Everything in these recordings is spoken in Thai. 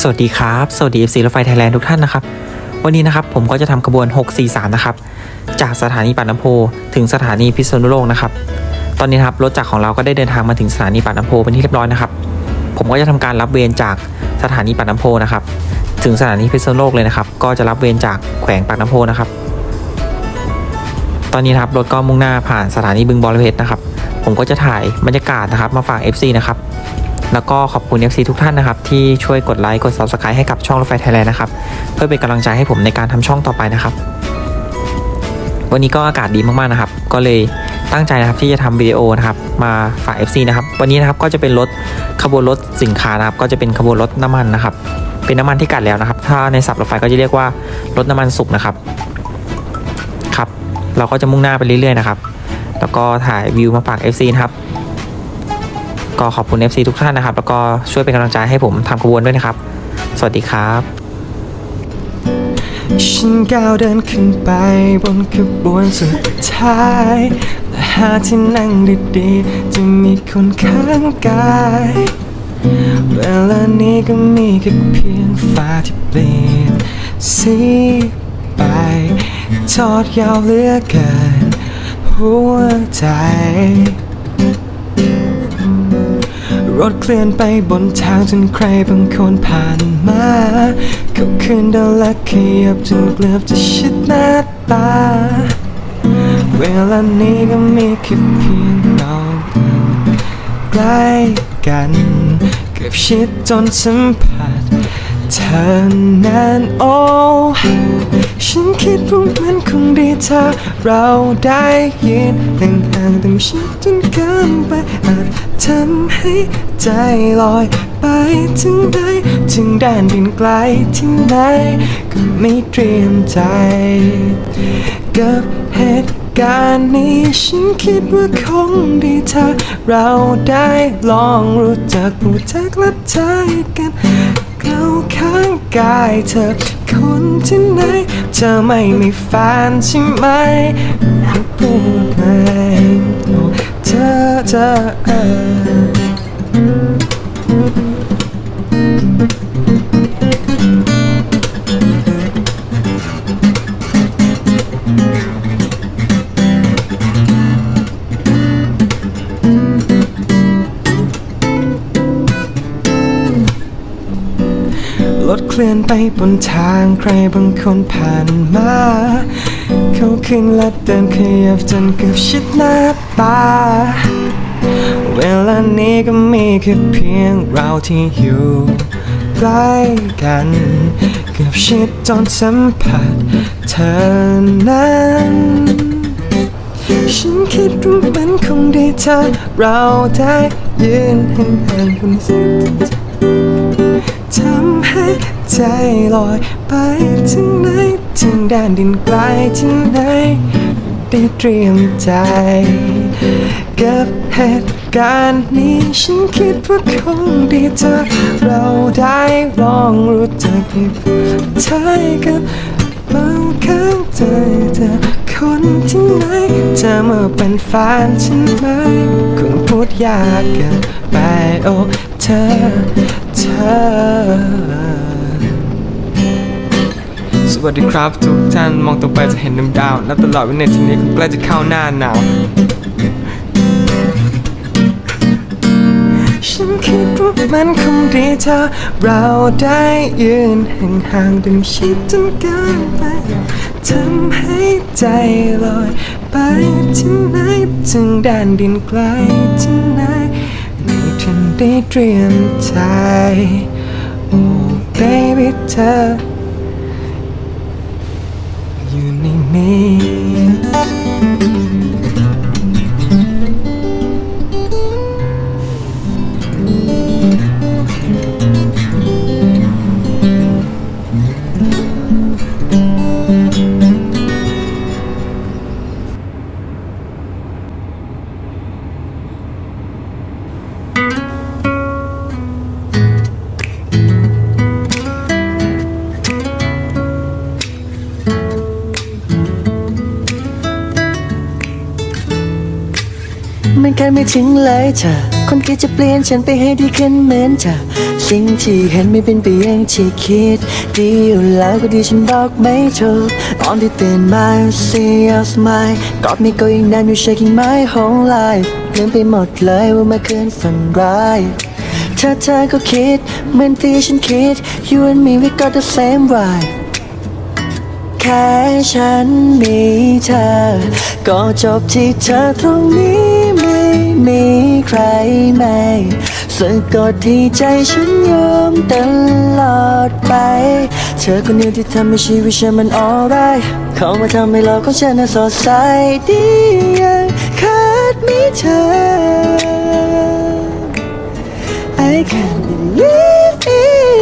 วัสดีครับสวัสดี FC รถไฟไทยแลนด์ทุกท่านนะครับวันนี้นะครับผมก็จะทำขบวน643นะครับจากสถานีปากน้ำโพถึงสถานีพิษณุโลกนะครับตอนนี้ครับรถจักรของเราก็ได้เดินทางมาถึงสถานีปากน้ำโพเป็นที่เรียบร้อยนะครับผมก็จะทำการรับเวรจากสถานีปากน้ำโพนะครับถึงสถานีพิษณุโลกเลยนะครับก็จะรับเวรจากแขวงปากน้ำโพนะครับตอนนี้ครับรถก็มุ่งหน้าผ่านสถานีบึงบรเพชรนะครับผมก็จะถ่ายบรรยากาศนะครับมาฝาก FC นะครับแล้วก็ขอบคุณ FC ทุกท่านนะครับที่ช่วยกดไลค์กด Subscribe ให้กับช่องรถไฟไทยแลนด์นะครับเพื่อเป็นกำลังใจให้ผมในการทำช่องต่อไปนะครับวันนี้ก็อากาศดีมากๆนะครับก็เลยตั้งใจนะครับที่จะทำวิดีโอนะครับมาฝาก FC นะครับวันนี้นะครับก็จะเป็นขบวนรถสินค้านะครับก็จะเป็นขบวนรถน้ำมันนะครับเป็นน้ำมันที่กัดแล้วนะครับถ้าในศัพท์รถไฟก็จะเรียกว่ารถน้ำมันสุกนะครับครับเราก็จะมุ่งหน้าไปเรื่อยๆนะครับแล้วก็ถ่ายวิวมาฝาก FC นะครับก็ขอบคุณ FC ทุกท่านนะครับแล้วก็ช่วยเป็นกำลังใจให้ผมทำขบวนด้วยนะครับสวัสดีครับฉันก้าวเดินขึ้นไปบนขบวนสุดท้ายและหาที่นั่งดีๆจะมีคนข้างกายเวลานี้ก็มีแค่เพียงฟ้าที่เปลี่ยนสีไปทอดยาวเหลือเกินหัวใจรถเคลื่อนไปบนทางจนใครบางคนผ่านมาเขาคืนเดินและขยับจนเกือบจะชิดหน้าตาเวลานี้ก็มีแค่เพียงเราใกล้กันเกือบชิดจนสัมผัสเธอนั้นโอ้ฉันคิดว่ามันคงดีถ้าเราได้ยืนห่างๆแต่ไม่ชิดจนเกินไปอาจทำให้ใจลอยไปถึงใดถึงแดนดินไกลที่ไหนก็ไม่เตรียมใจกับเหตุการณ์นี้ฉันคิดว่าคงดีถ้าเราได้ลองรู้จักและใจกันเข้าข้างกายเธอคนที่ไหนเธอไม่มีแฟนใช่ไหมพูดไหมเธอรถเคลื่อนไปบนทางใครบางคนผ่านมาเขาขึ้นและเดินขยับจนเกือบชิดหน้าตาเวลานี้ก็มีแค่เพียงเราที่อยู่ใกล้กันเกือบชิดจนสัมผัสเธอนั้นฉันคิดว่ามันคงดีถ้าเราได้ยืนห่างๆคนที่ทำให้ใจลอยไปถึงไหนถึงแดนดินไกลที่ไหนได้เตรียมใจกับเหตุการณ์นี้ฉันคิดว่าคงดีถ้าเราได้ลองรู้จักใช้กับเบาข้างใจเธอคนที่ไหนเธอเมื่อเป็นแฟนฉันไหมคงพูดยากเกินไปโอ้เธอสวัสดีครับทุกท่านมองตรงไปจะเห็นดวงดาวนับตลอดวินาทีนี้คงใกล้จะเข้าหน้าหนาวฉันคิดว่ามันคงดีถ้าเราได้ยืนห่างๆดึงชิดจนเกินไปทำให้ใจลอยไปที่ไหนถึงแดนดินไกลที่ไหนไม่ทันได้เตรียมใจโอ้ baby เธออยู่ในนี้ไม่ไกลไม่ถึงเลยเธอคนที่จะเปลี่ยนฉันไปให้ดีขึ้นเหมือนจะสิ่งที่เห็นไม่เป็นไปอย่างที่คิดดีอยู่แล้วก็ดีฉันบอกไม่ถูกตอนที่ตื่นมา see your smile got me going down you shaking my whole life ลืมไปหมดเลยว่าเมื่อคืนฝันร้ายเธอก็คิดเหมือนที่ฉันคิด you and me we got the same vibe แค่ฉันมีเธอก็จบที่เธอตรงนี้ไม่มีใครไม่สะกดที่ใจฉันยอมตลอดไปเธอคนเดียวที่ทำให้ชีวิตฉันมัน alright เข้ามาทำให้โลกของฉันน่ะสดใสดียังขาดมีเธอ I can't believe it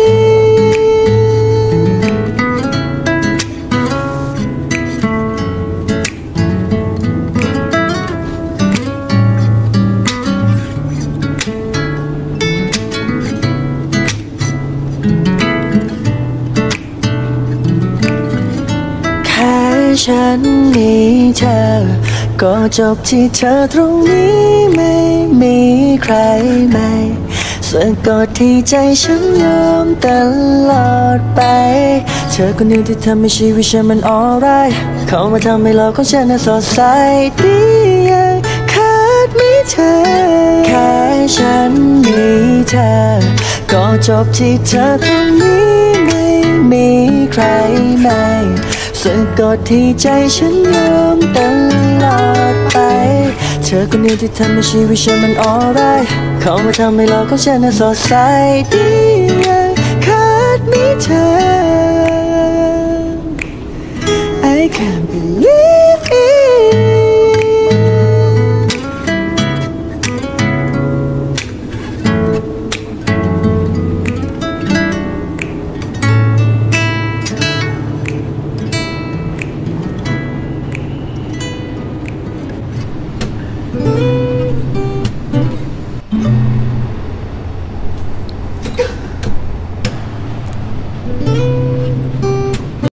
ฉันมีเธอก็จบที่เธอตรงนี้ไม่มีใครไม่สะกดที่ใจฉันยอมตลอดไปเธอคนเดียวที่ทำให้ชีวิตฉันมัน alright เข้ามาทำให้โลกของฉันน่ะสดใสดียังขาดมีเธอแค่ฉันมีเธอก็จบที่เธอตรงนี้ไม่มีใครไม่สะกดที่ใจฉันยอมตลอดไปเธอคนเดียวที่ทำให้ชีวิตฉันมัน alright เข้ามาทำให้โลกของฉันน่ะสดใสดียังขาดมีเธอ I can't